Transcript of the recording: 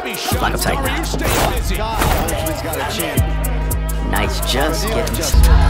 Like I'm taking that. God, got a chin. Nice, just getting started.